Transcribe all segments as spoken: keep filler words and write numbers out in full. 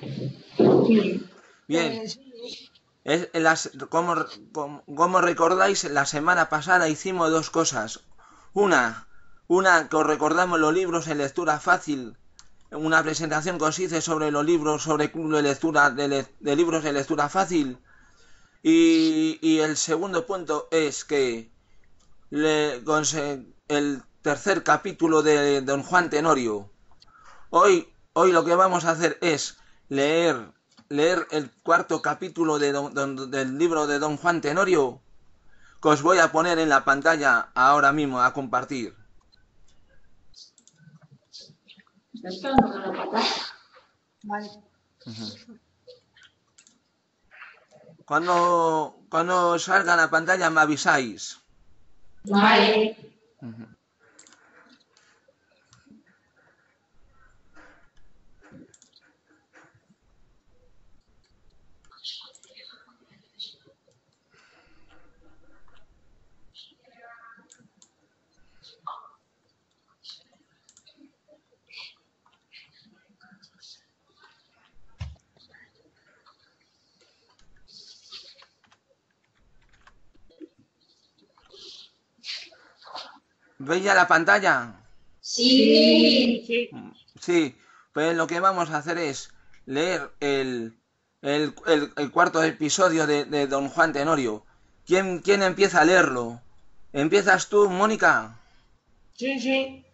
Sí. Bien, Eh, sí. es, las, como, como, como recordáis, la semana pasada hicimos dos cosas. Una, una que os recordamos los libros en lectura fácil, una presentación que os hice sobre los libros, sobre club de lectura, de, le, de libros de lectura fácil. Y, y el segundo punto es que le, el tercer capítulo de Don Juan Tenorio. Hoy, hoy lo que vamos a hacer es leer, leer el cuarto capítulo de don, don, del libro de Don Juan Tenorio, que os voy a poner en la pantalla ahora mismo a compartir. ¿Estás esperando con la pantalla? Vale. Uh-huh. Cuando, cuando salga la pantalla me avisáis. Vale. Uh-huh. ¿Veis ya la pantalla? Sí. Sí. Sí, pues lo que vamos a hacer es leer el, el, el, el cuarto episodio de, de Don Juan Tenorio. ¿Quién, ¿Quién empieza a leerlo? ¿Empiezas tú, Mónica? Sí, sí.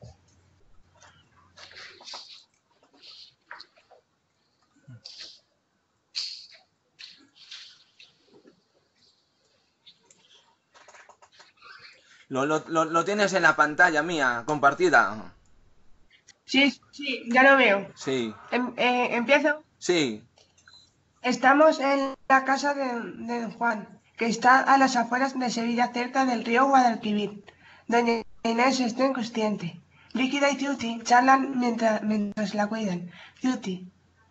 Lo, lo, lo, lo tienes en la pantalla mía, compartida. Sí, sí, ya lo veo. Sí. Em, eh, ¿empiezo? Sí. Estamos en la casa de, de Juan, que está a las afueras de Sevilla, cerca del río Guadalquivir. Doña Inés está inconsciente. Líquida y Ciuti charlan mientras, mientras la cuidan. Ciuti.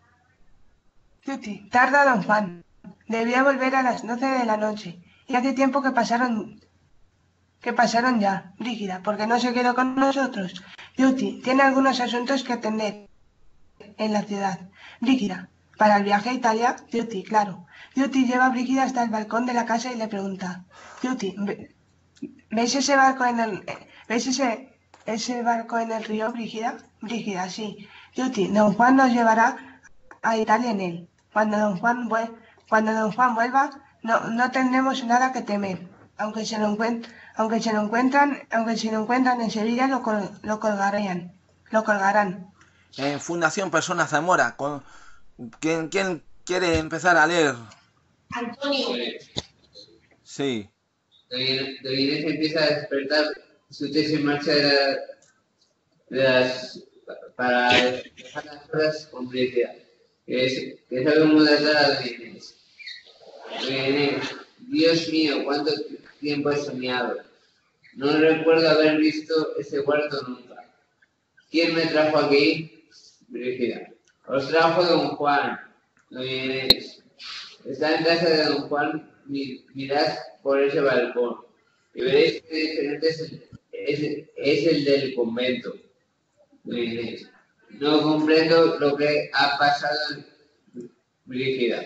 Ciuti. Tarda don Juan. Debía volver a las doce de la noche. Y hace tiempo que pasaron que pasaron ya, Brígida, porque no se quedó con nosotros. Ciuti tiene algunos asuntos que atender en la ciudad. Brígida. Para el viaje a Italia, Ciuti, claro. Ciuti lleva a Brígida hasta el balcón de la casa y le pregunta. Ciuti, ¿veis ese barco en el... ¿Veis ese, ese barco en el río, Brígida? Brígida, sí. Ciuti, don Juan nos llevará a Italia en él. Cuando don Juan, vuel Cuando don Juan vuelva, no, no tendremos nada que temer. Aunque se lo encuentren, aunque se lo encuentran, aunque se lo encuentran en Sevilla, lo, col lo colgarán. Lo colgarán. En Fundación Persona Zamora. Con, ¿quién, ¿Quién quiere empezar a leer? Antonio. Sí. Doña Inés empieza a despertar, su tesis en marcha de, la, de las, para dejar las cosas con Brígida, que, es, que sabe cómo tratar a Doña Inés. Doña Inés, Dios mío, cuánto tiempo he soñado. No recuerdo haber visto ese cuarto nunca. ¿Quién me trajo aquí? Brígida. Os trajo don Juan. Doña Inés. Está en casa de don Juan, mirad por ese balcón y veréis que diferente es el, es, es el del convento. Doña Inés. No comprendo lo que ha pasado en Brígida.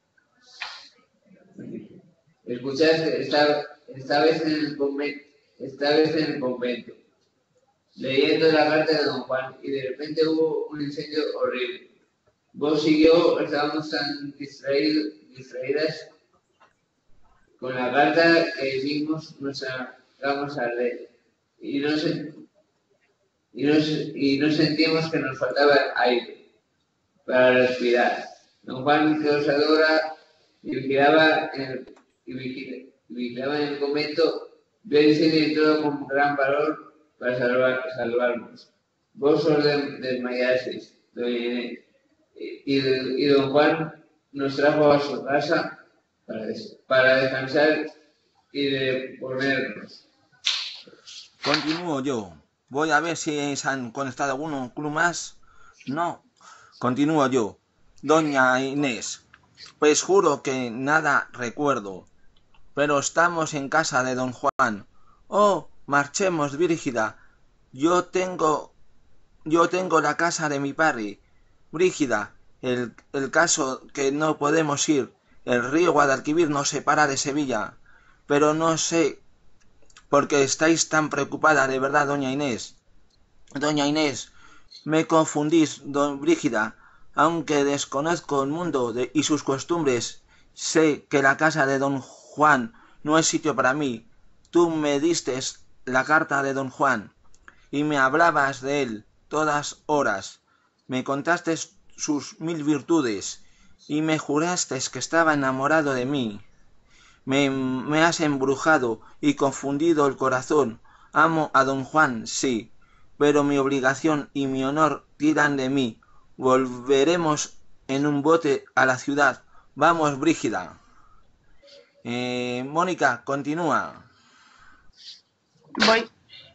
Escuchaste esta, esta vez en el convento, esta vez en el convento, leyendo la carta de don Juan, y de repente hubo un incendio horrible. Vos y yo estábamos tan distraídos, distraídas con la carta que vimos nos sacamos a leer y no, se, y, no, y no sentimos que nos faltaba aire para respirar. Don Juan que os adora y vigilaba en el, y vigila, y vigilaba en el convento, vio el incendio y todo con gran valor para salvar, salvarnos. Vos os desmayasteis, doña Inés, y, y don Juan nos trajo a su casa para, des, para descansar y de ponernos. Continúo yo. Voy a ver si se han conectado alguno club más. No. Continúo yo. Doña Inés, pues juro que nada recuerdo. Pero estamos en casa de don Juan. Oh, marchemos, Brígida. Yo tengo... Yo tengo la casa de mi padre. Brígida, El, el caso que no podemos ir. El río Guadalquivir nos separa de Sevilla. Pero no sé por qué estáis tan preocupada, de verdad, doña Inés. Doña Inés, me confundís, don Brígida. Aunque desconozco el mundo de, y sus costumbres, sé que la casa de don Juan no es sitio para mí. Tú me distes la carta de don Juan y me hablabas de él todas horas. Me contaste sus mil virtudes y me juraste que estaba enamorado de mí. Me, me has embrujado y confundido el corazón. Amo a don Juan, sí, pero mi obligación y mi honor tiran de mí. Volveremos en un bote a la ciudad. Vamos, Brígida. Eh, Mónica, continúa. Voy.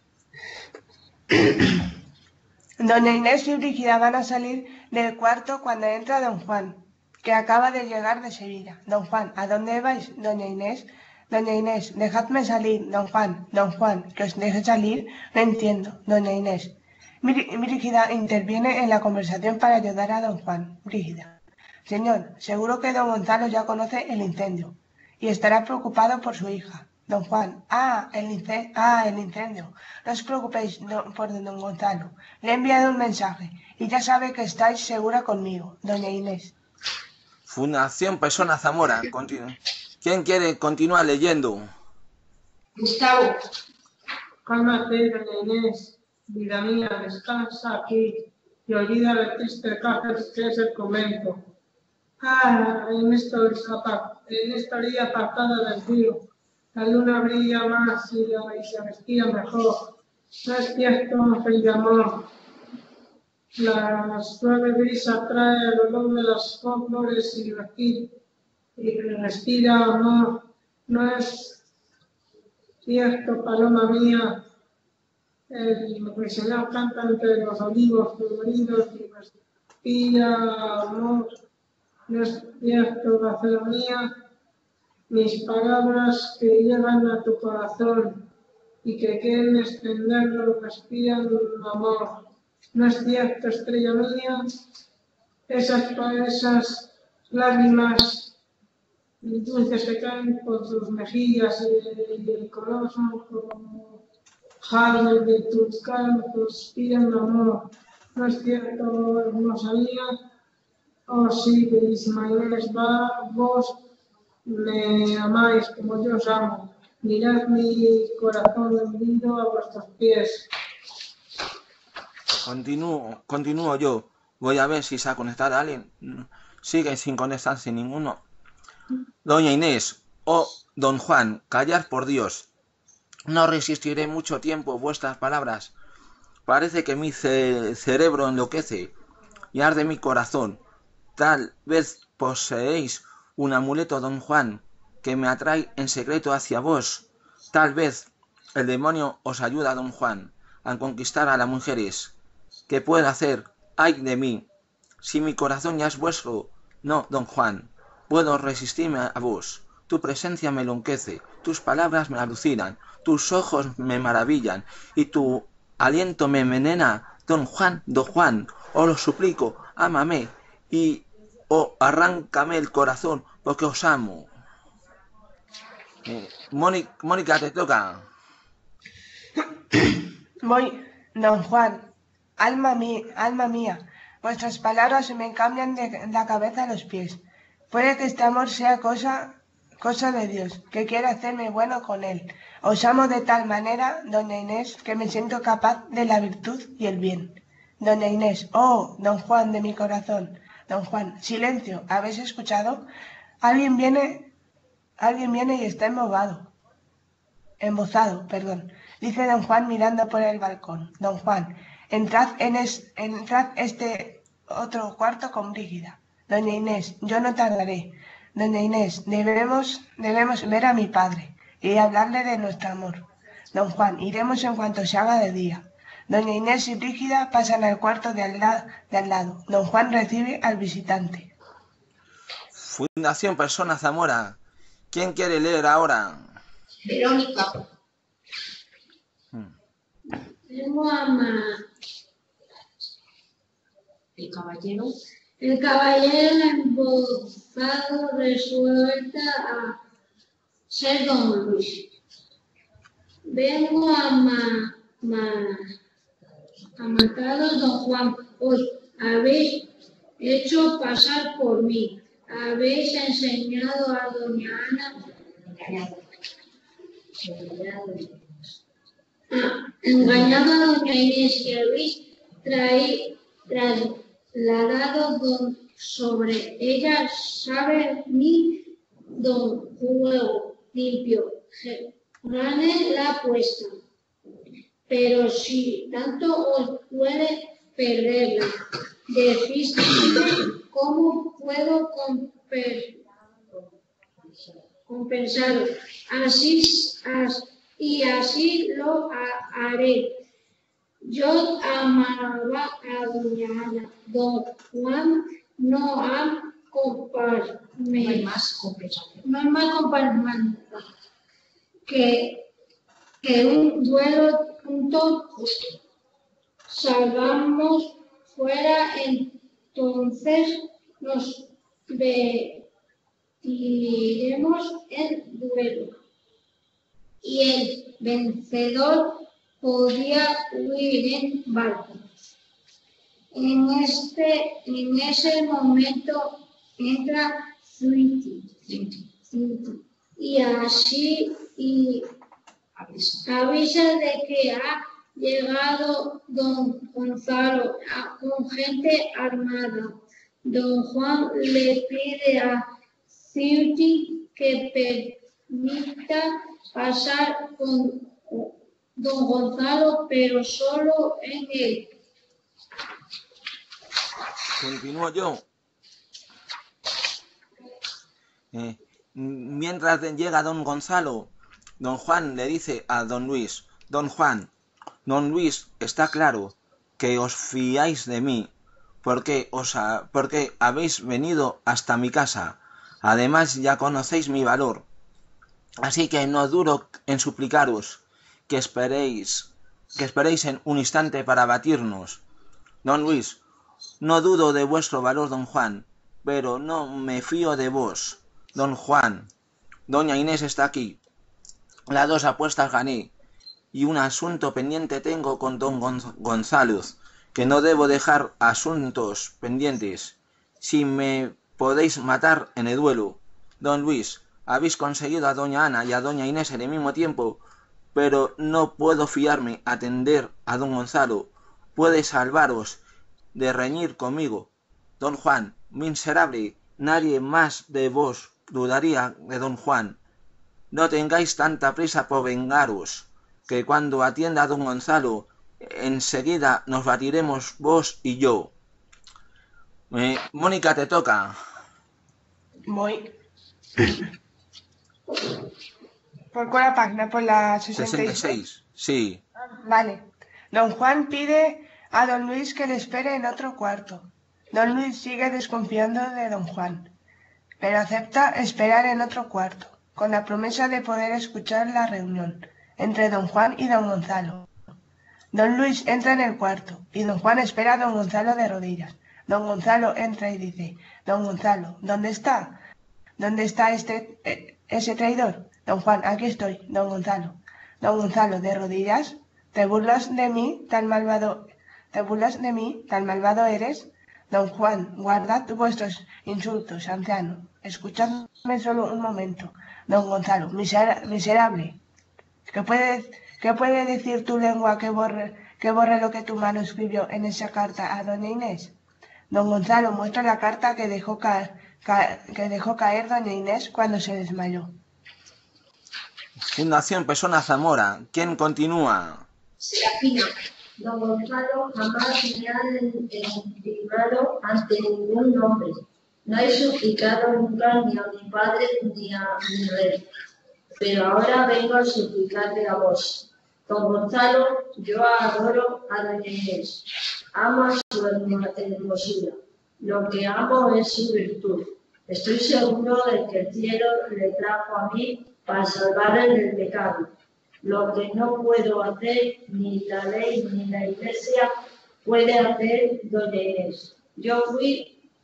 Doña Inés y Brígida van a salir del cuarto cuando entra don Juan, que acaba de llegar de Sevilla. Don Juan, ¿a dónde vais, doña Inés? Doña Inés, dejadme salir, don Juan. Don Juan, que os deje salir, no entiendo, doña Inés. Brígida interviene en la conversación para ayudar a don Juan. Brígida, señor, seguro que don Gonzalo ya conoce el incendio y estará preocupado por su hija. Don Juan, ah, el incendio, ah, el incendio. No os preocupéis no, por don Gonzalo. Le he enviado un mensaje y ya sabe que estáis segura conmigo, doña Inés. Fundación Persona Zamora. Continu ¿Quién quiere continuar leyendo? Gustavo. Cálmate, doña Inés. Vida mía, descansa aquí y olvida el triste cárcel que es el convento. Ah, en esta, en esta orilla apartada del río, la luna brilla más y, la, y se vestía mejor. No es cierto el amor. La suave brisa trae el olor de las flores y respira, y respira amor. No es cierto, paloma mía. El ruiseñor canta entre los olivos floridos y respira amor. No es cierto, gacela mía, mis palabras que llegan a tu corazón y que quieren extenderlo, respiran amor. No es cierto, estrella mía, esas, esas lágrimas dulces que caen por tus mejillas y, y el color son como jardín de tus campos, piden amor. No es cierto, hermosa mía, oh sí, que Ismael va, vos me amáis como yo os amo. Mirad mi corazón hundido a vuestros pies. Continúo, continúo yo. Voy a ver si se ha conectado a alguien. Sigue sin conectarse ninguno. Doña Inés, oh don Juan, callar por Dios. No resistiré mucho tiempo vuestras palabras. Parece que mi ce cerebro enloquece y arde mi corazón. Tal vez poseéis un amuleto, don Juan, que me atrae en secreto hacia vos. Tal vez el demonio os ayuda, don Juan, a conquistar a las mujeres. ¿Qué puedo hacer? ¡Ay de mí! Si mi corazón ya es vuestro, no, don Juan, puedo resistirme a vos. Tu presencia me enloquece, tus palabras me alucinan, tus ojos me maravillan y tu aliento me envenena. Don Juan, don Juan, os lo suplico, ámame y oh, arráncame el corazón porque os amo. Eh, Mónica, Mónica, te toca. Voy, don Juan. Alma mía, alma mía, vuestras palabras me cambian de la cabeza a los pies. Puede que este amor sea cosa, cosa de Dios, que quiere hacerme bueno con él. Os amo de tal manera, doña Inés, que me siento capaz de la virtud y el bien. Doña Inés, oh, don Juan de mi corazón. Don Juan, silencio, ¿habéis escuchado? Alguien viene, alguien viene y está embobado. Embozado, perdón. Dice don Juan mirando por el balcón. Don Juan, entrad en es, entrad este otro cuarto con Brígida. Doña Inés, yo no tardaré. Doña Inés, debemos, debemos ver a mi padre y hablarle de nuestro amor. Don Juan, iremos en cuanto se haga de día. Doña Inés y Brígida pasan al cuarto de al, la, de al lado. Don Juan recibe al visitante. Fundación Persona Zamora. ¿Quién quiere leer ahora? Verónica. Hmm. Tengo a Ma... el caballero El caballero embozado resuelta a ser don Luis. Vengo a, ma, ma, a mataros, don Juan. Os habéis hecho pasar por mí. Habéis enseñado a doña Ana Ah, engañado a doña Inés y habéis traído, trasladado don, sobre ella, sabe mi don juego limpio, gane la apuesta. Pero si tanto os puede perderla, decídme cómo puedo compensarlo. Así, así y así lo haré. Yo amaba a doña Ana. Don Juan no ha comparado. No hay más compensación. No hay más compensación que, que un duelo punto justo. Salgamos fuera, entonces nos vertiremos en duelo. Y el vencedor podía huir en barco. En, este, en ese momento entra Sweetie y así y avisa de que ha llegado don Gonzalo con gente armada. Don Juan le pide a Sweetie que permita pasar con don Gonzalo, pero solo en él. Continúo yo. Eh, mientras llega don Gonzalo, don Juan le dice a don Luis: Don Juan, don Luis, está claro que os fiáis de mí, porque, os ha, porque habéis venido hasta mi casa. Además, ya conocéis mi valor. Así que no duro en suplicaros que esperéis, que esperéis en un instante para batirnos. Don Luis, no dudo de vuestro valor, don Juan, pero no me fío de vos. Don Juan, doña Inés está aquí. Las dos apuestas gané, y un asunto pendiente tengo con don Gonzalo, que no debo dejar asuntos pendientes. Si me podéis matar en el duelo, don Luis, habéis conseguido a doña Ana y a doña Inés en el mismo tiempo, pero no puedo fiarme a atender a don Gonzalo. Puede salvaros de reñir conmigo. Don Juan, miserable, nadie más de vos dudaría de don Juan. No tengáis tanta prisa por vengaros, que cuando atienda a don Gonzalo, enseguida nos batiremos vos y yo. Eh, Mónica, te toca. Voy. ¿Por cuál página? Por la sesenta y seis. sesenta y seis, sí. Vale. Don Juan pide a don Luis que le espere en otro cuarto. Don Luis sigue desconfiando de don Juan, pero acepta esperar en otro cuarto, con la promesa de poder escuchar la reunión entre don Juan y don Gonzalo. Don Luis entra en el cuarto y don Juan espera a don Gonzalo de rodillas. Don Gonzalo entra y dice: Don Gonzalo, ¿dónde está? ¿Dónde está este, eh, ese traidor? Don Juan, aquí estoy. Don Gonzalo. Don Gonzalo, de rodillas. ¿Te burlas de mí, tan malvado? ¿Te burlas de mí, tan malvado eres? Don Juan, guardad vuestros insultos, anciano. Escuchadme solo un momento. Don Gonzalo, misera, miserable. ¿Qué puede, ¿Qué puede decir tu lengua que borre, que borre lo que tu mano escribió en esa carta a doña Inés? Don Gonzalo muestra la carta que dejó caer, ca, que dejó caer doña Inés cuando se desmayó. Fundación Persona Zamora. ¿Quién continúa? Serafina. Don Gonzalo jamás me ha legitimado ante ningún hombre. No he suplicado nunca ni a mi padre ni a mi rey. Pero ahora vengo a suplicarle a vos. Don Gonzalo, yo adoro a doña Inés. Amo a su hermosura. Lo que amo es su virtud. Estoy seguro de que el cielo le trajo a mí para salvarle del pecado. Lo que no puedo hacer, ni la ley ni la iglesia puede hacer doña Inés. Yo fui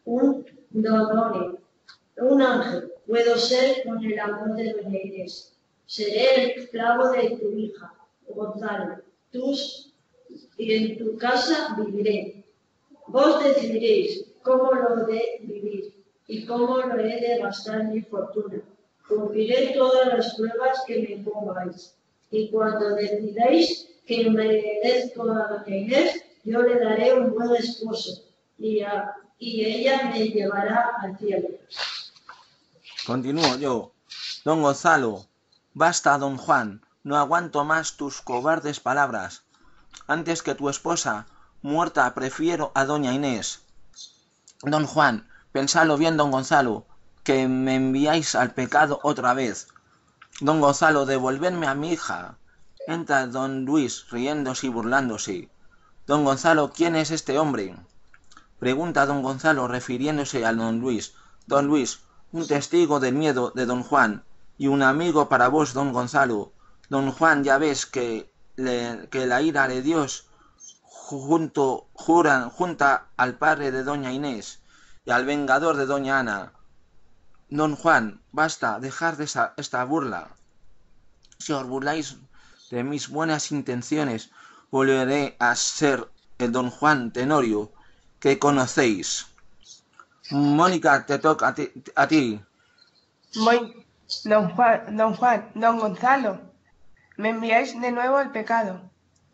un donone, un ángel. Puedo ser con el amor de doña Inés. Seré el esclavo de tu hija, Gonzalo. Tus, y en tu casa viviré. Vos decidiréis cómo lo de vivir y cómo lo he de gastar mi fortuna. Cumpliré todas las pruebas que me pongáis. Y cuando decidáis que merezco a doña Inés, yo le daré un buen esposo y, a, y ella me llevará al cielo. Continúo yo. Don Gonzalo, basta, don Juan, no aguanto más tus cobardes palabras. Antes que tu esposa, muerta, prefiero a doña Inés. Don Juan, pensadlo bien, don Gonzalo, que me enviáis al pecado otra vez. Don Gonzalo, devolvedme a mi hija. Entra don Luis, riéndose y burlándose. Don Gonzalo, ¿quién es este hombre? Pregunta don Gonzalo, refiriéndose a don Luis. Don Luis, un testigo del miedo de don Juan, y un amigo para vos, don Gonzalo. Don Juan, ya ves que, le, que la ira de Dios junto, juran, junta al padre de doña Inés y al vengador de doña Ana. Don Juan, basta, dejar de esa, esta burla. Si os burláis de mis buenas intenciones, volveré a ser el don Juan Tenorio que conocéis. Mónica, te toca a ti. A ti. Voy, don Juan, don Juan, don Gonzalo, me enviáis de nuevo al pecado.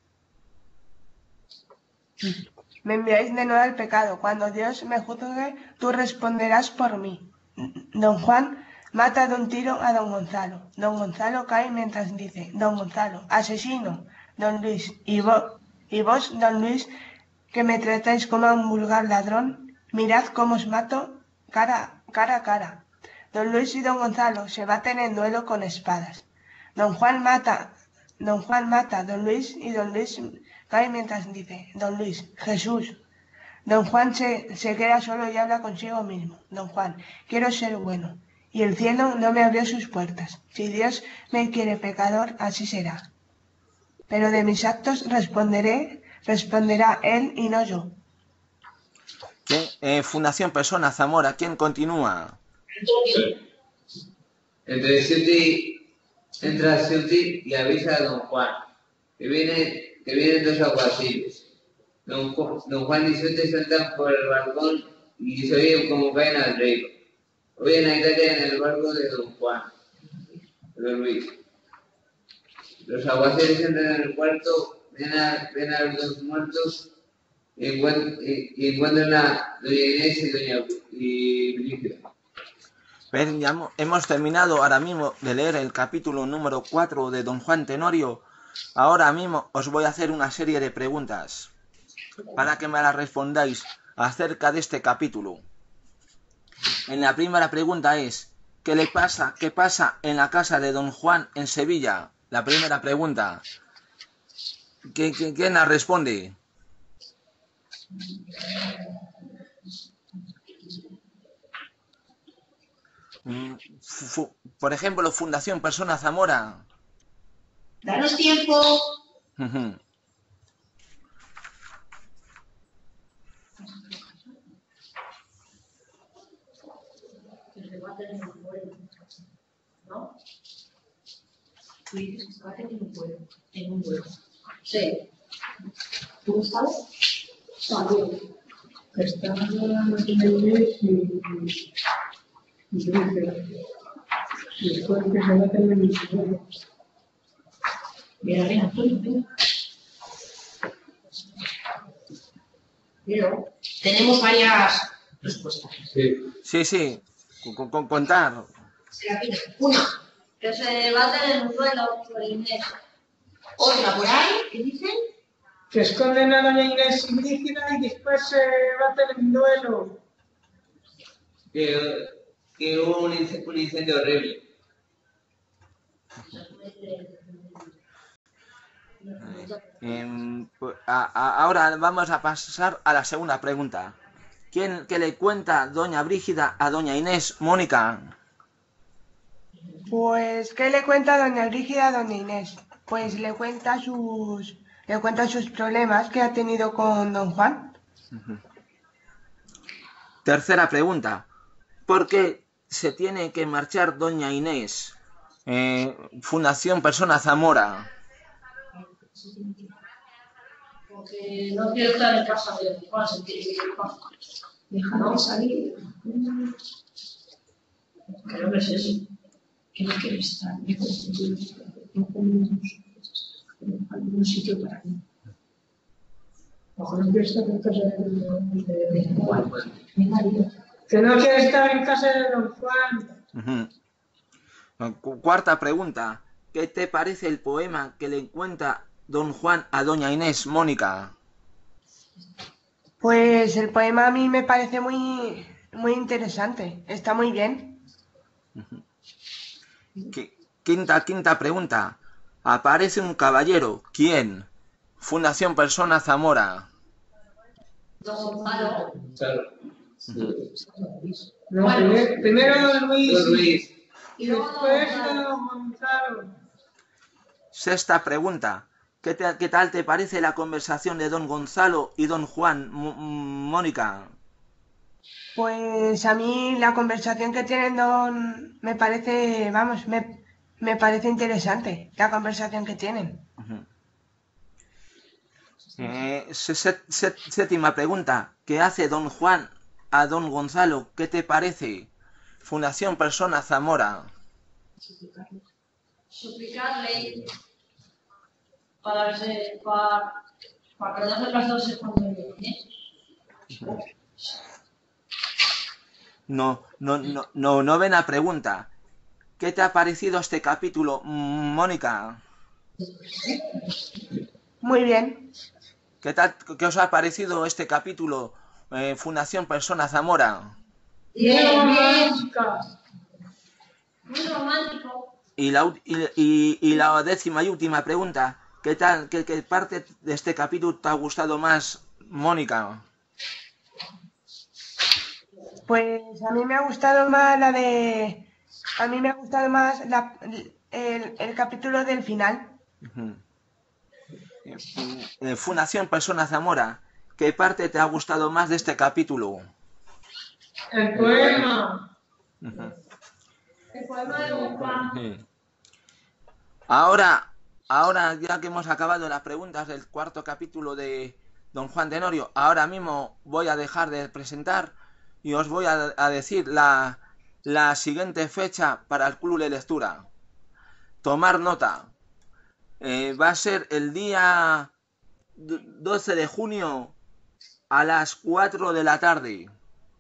Me enviáis de nuevo al pecado. Cuando Dios me juzgue, tú responderás por mí. Don Juan mata de un tiro a don Gonzalo. Don Gonzalo cae mientras dice, don Gonzalo, asesino, don Luis, y vos, y vos, don Luis, que me tratáis como a un vulgar ladrón, mirad cómo os mato cara, cara a cara. Don Luis y don Gonzalo se baten en duelo con espadas. Don Juan mata, don Juan mata, don Luis y don Luis cae mientras dice, don Luis, Jesús. Don Juan se, se queda solo y habla consigo mismo. Don Juan, quiero ser bueno, y el cielo no me abrió sus puertas. Si Dios me quiere pecador, así será. Pero de mis actos responderé, responderá él y no yo. ¿Qué? Eh, Fundación Persona Zamora, ¿quién continúa? Entre Ciuti, entra Ciuti y avisa a don Juan que, viene, que vienen dos alguaciles. Don, don Juan y Ciuti saltan por el balcón y se oyen como caen al río. Oyen a Italia en el barco de don Juan, de don Luis. Los aguaciles entran en el cuarto, ven a, ven a los dos muertos y encuentran, y, y encuentran a doña Inés y doña y Brígida. Ven, ya hemos terminado ahora mismo de leer el capítulo número cuatro de don Juan Tenorio. Ahora mismo os voy a hacer una serie de preguntas para que me las respondáis acerca de este capítulo. En la primera pregunta es, ¿qué le pasa? ¿Qué pasa en la casa de don Juan en Sevilla? La primera pregunta. ¿Quién, quién, quién la responde? Por ejemplo, Fundación Persona Zamora. Danos tiempo. Uh-huh. Que se baten en un vuelo, ¿no? Tú dices que se baten en un vuelo. En un vuelo. Sí. ¿Tú sabes? También. Está doña Inés y Brígida. Después que se baten en un vuelo. Mira, mira, tú, ven. Pero tenemos varias respuestas. Sí. Sí, sí, con, con contar. Una, que se baten en un duelo por Inés. Otra por ahí, ¿qué dicen? Que esconden a doña Inés y Brígida y después se baten en duelo. Que, que hubo un incendio, un incendio horrible. Eh, a, a, ahora vamos a pasar a la segunda pregunta. ¿Quién que le cuenta doña Brígida a doña Inés? Mónica. Pues, ¿qué le cuenta doña Brígida a doña Inés? Pues le cuenta sus, le cuenta sus problemas que ha tenido con don Juan. Tercera pregunta. ¿Por qué se tiene que marchar doña Inés? Eh, Fundación Persona Zamora. Porque no quiero estar en casa de Don Juan, se quiere ir en paz. Déjame salir. Creo que es eso. Que no quiere estar. No podemos algún sitio para mí. Ojo, no quiero estar en casa de Don Juan. Mi marido. Que no quiere estar en casa de Don Juan. Uh-huh. Cuarta pregunta. ¿Qué te parece el poema que le cuenta Don Juan a doña Inés, Mónica? Pues el poema a mí me parece muy, muy interesante. Está muy bien. Uh-huh. Quinta, quinta pregunta. Aparece un caballero. ¿Quién? Fundación Persona Zamora. Don Gonzalo. Sí. No, primero, primero Don Luis. Don Luis. Y después Don Gonzalo. Sexta pregunta. ¿Qué, te, ¿Qué tal te parece la conversación de Don Gonzalo y Don Juan, M Mónica? Pues a mí la conversación que tienen Don me parece, vamos, me, me parece interesante la conversación que tienen. Uh-huh. eh, set, set, séptima pregunta. ¿Qué hace Don Juan a Don Gonzalo? ¿Qué te parece? Fundación Persona Zamora. Suplicarle para, que, para, para que no se las dos cuando viene. No, no, no, no, novena pregunta. ¿Qué te ha parecido este capítulo, Mónica? Muy bien. ¿Qué, tal, ¿Qué os ha parecido este capítulo, eh, Fundación Persona Zamora? Bien, bien. Muy romántico. Y la, y, y, y la décima y última pregunta. ¿Qué tal, qué, qué parte de este capítulo te ha gustado más, Mónica? Pues a mí me ha gustado más la de... A mí me ha gustado más la, el, el capítulo del final. Uh-huh. eh, Fundación Persona Zamora, ¿qué parte te ha gustado más de este capítulo? El poema. Uh-huh. El poema de Don Juan. Uh-huh. Ahora, ahora ya que hemos acabado las preguntas del cuarto capítulo de Don Juan Tenorio, ahora mismo voy a dejar de presentar y os voy a, a decir la, la siguiente fecha para el club de lectura. Tomar nota. Eh, va a ser el día doce de junio a las cuatro de la tarde.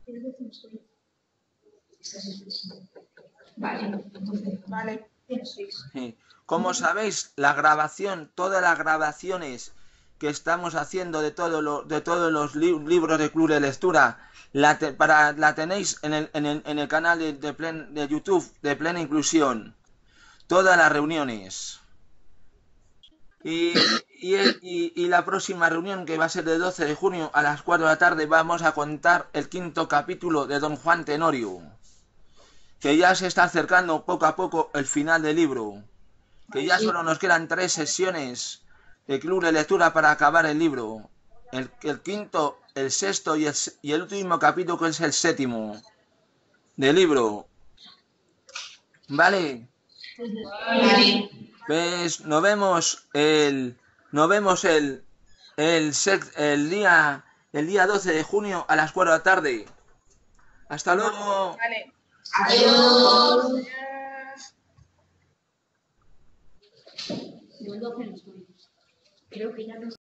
Vale. Vale. Sí. Como sabéis, la grabación, todas las grabaciones que estamos haciendo de, todo lo, de todos los li libros de club de lectura, la, te, para, la tenéis en el, en el, en el canal de, de, plen, de YouTube de Plena Inclusión. Todas las reuniones. Y, y, y, y la próxima reunión, que va a ser el doce de junio a las cuatro de la tarde, vamos a contar el quinto capítulo de Don Juan Tenorio. Que ya se está acercando poco a poco el final del libro. Que ya solo nos quedan tres sesiones de club de lectura para acabar el libro. El, el quinto, el sexto y el, y el último capítulo, que es el séptimo del libro. ¿Vale? Vale. Pues nos vemos el nos vemos el el, sex, el día el día doce de junio a las cuatro de la tarde. Hasta luego. Vale. Adiós. Creo que ya no.